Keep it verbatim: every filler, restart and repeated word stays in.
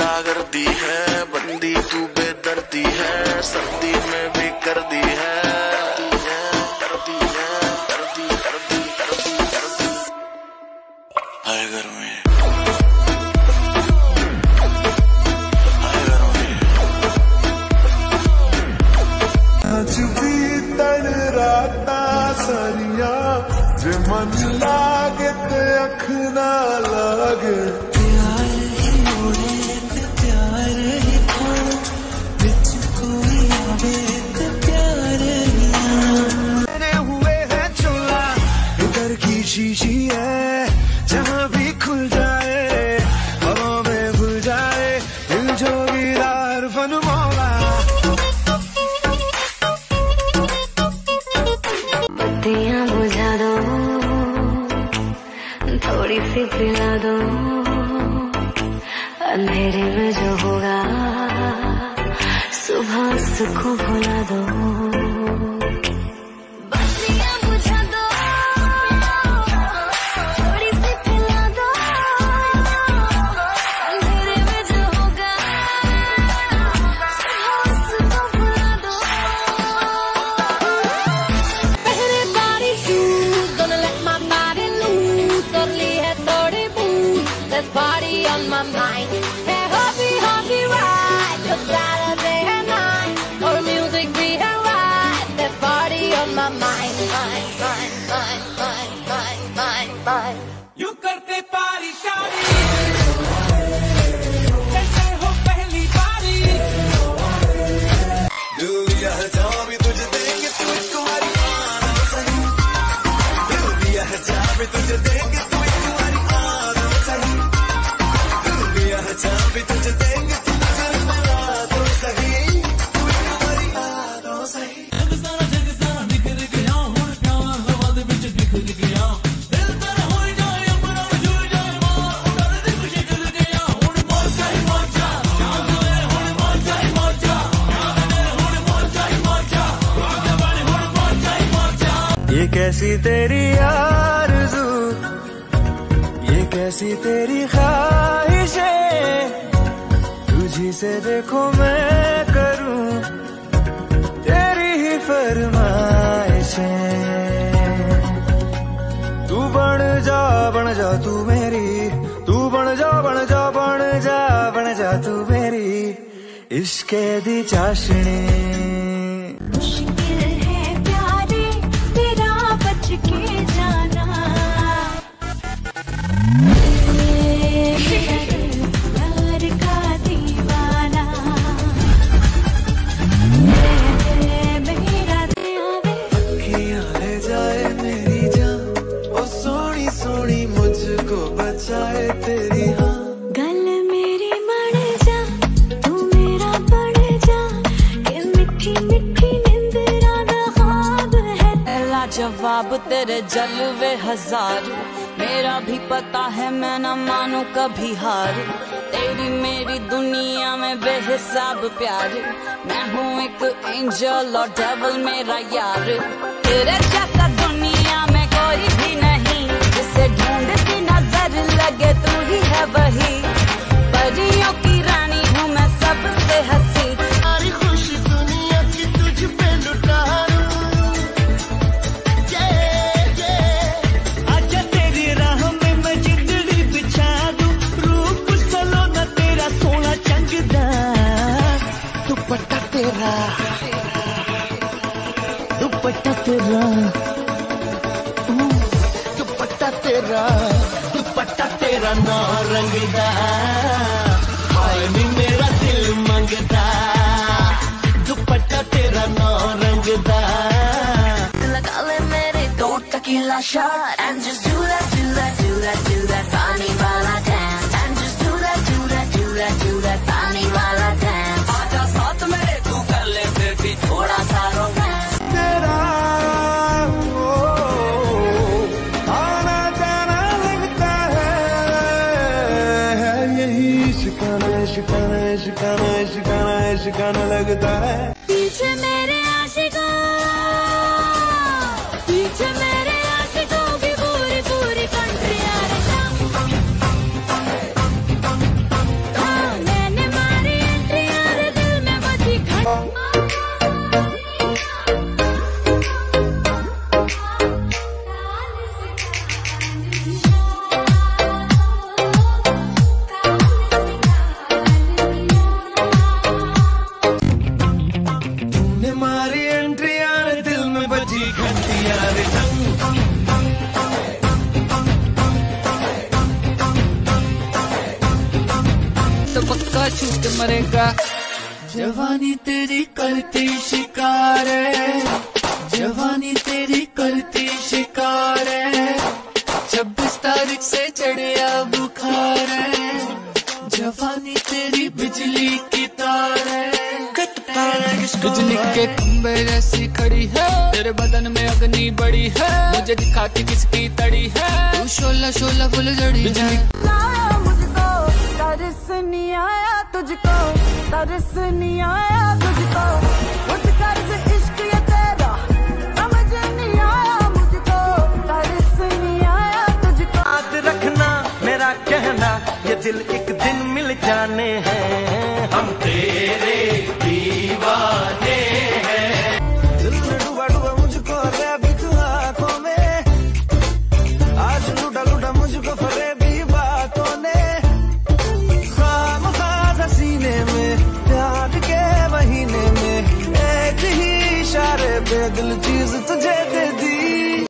गुंडा गर्दी है, बंदी तू बेदर्दी है, सर्दी में भी कर दी है, कर दी है, कर दी, कर दी, कर दी, कर दी, हाय घर में, हाय घर में। आज भी तड़ राता सरिया जे मन लागे ते अख ना लागे, प्यार ही मोड़े ते प्यार ही खोड़े, बिच कोई आवे ते प्यार ही आवे। हुए है चोला इधर की शीशी है, जहाँ भी खुल जाए हवा में भूल जाए, दिल जोगीदार फन मौला। बत्तियाँ बुझा दो, थोड़ी सी पिला दो, अंधेरे में जो होगा सुबह सुखों भुला दो। बत्तियाँ बुझा दो, थोड़ी सी पिला दो, अंधेरे में जो होगा सुबह सुखों भुला दो। पहले बारी shoes, gonna let my body loose, totally है थोड़ी booze, there's party on my mind, है happy happy ride, just Saturday night, और music भी है right, there's party on my mind, mind, mind, mind, mind, mind, mind, mind. यू करते पारी शादी, जैसे हो पहली बारी, दिया है जहाँ भी तुझे देंगे तू एक तुम्हारी आना सही, दिया है जहाँ भी तुझे देंगे तू एक तुम्हारी आना सही, दिया है जहाँ भी तुझे देंगे तू नजर मिला दो सही, तू एक तुम्हारी आना सही। जग सारा जग सारा बिखर गया, हुण प्यार हवा दे विच बिखर गया, दिल तर हो जाए अपना जुड़ जाए मार, डर दे खुशी कर गया, हुण मौजा ही मौजा, चांद वे हुण मौजा ही मौजा, चांद वे हुण मौजा ही मौजा, जवानी हुण मौजा ही मौजा। ये कैसी तेरी आरज़ू, ये कैसी तेरी ख्वाहिशें, तुझी से देखो मैं करूं तेरी ही फरमाइशें, तू बन जा बन जा तू मेरी, तू बन जा बन जा बन जा बन जा तू मेरी, इश्क़े दी चाशनी। मुश्किल है प्यारे तेरा बच के जाना, प्यार का दीवाना, मेरा अखियाँ ले जाए मेरी जान, ओ सोनी सोनी मुझको बचाए तेरी हाँ, गल मेरी मर जा, तू मेरा बढ़ जा, कि मिठी मिठी निंदरा दा ख्वाब है। पहला जवाब तेरे जलवे हजार, मेरा भी पता है मैं न मानू कभी हार, तेरी मेरी दुनिया में बेहिसाब प्यार, मैं हूँ एक एंजल और डेविल मेरा यार, तेरे जैसा दुनिया में कोई भी नहीं, जिसे ढूंढती नजर लगे तू ही है वही, परियों की रानी हूँ मैं सबसे हंसी, सारी खुशी दुनिया की तुझ पे लुटा दूं, ये ये आजा तेरी राह में मैं जिंदड़ी बिछा दूं, रूप सलोना तेरा सोना चंगदा, दुपट्टा तेरा, दुपट्टा तेरा, दुपट्टा तेरा, दुपट्टा तेरा नौ रंगदा, हाय नी मेरा दिल मंगदा, दुपट्टा तेरा नौ रंगदा। लगा ले मेरे दो tequila shot and just do that, do that, do that, do that funny while I dance, and just do that, do that, do that, do that funny while I dance. आजा साथ मेरे तू कर ले फिर भी थोड़ा सा रोमांस, तेरा ओ, आना जाना लगता है, यही शिकाना शिकाना शिकाना शिकाना शिकाना लगता है। पीछे मेरे आशिकों, पीछे मेरे आशिकों की पूरी पूरी कंट्री आ रही, हाँ मैंने तो पक्का छूट मरेगा। जवानी तेरी करती शिकार है, जवानी तेरी करती शिकार है, छब्बीस तारीख से चढ़िया बुखार है, जवानी तेरी बिजली की तार है, बिजली के खंभे जैसी खड़ी है, तेरे बदन में अग्नि बड़ी है, मुझे दिखाती किसकी तड़ी है, तू शोला शोला फुल जड़ी है। मुझको तरस नहीं आया तुझको, तरस नहीं आया तुझको, उठ कर्ज इश्क ये तेरा समझ नहीं आया मुझको, तरस नहीं आया तुझको। याद रखना मेरा कहना, ये दिल एक दिन मिल जाने हैं, हम तेरे दीवाने हैं। दिल में डूबा डूबा मुझको रैबी तू आंखों में, आज लूटा लूटा मुझको फरेबी बातों ने, खामखा सीने में प्यार के महीने में, एक ही इशारे पे दिल चीज तुझे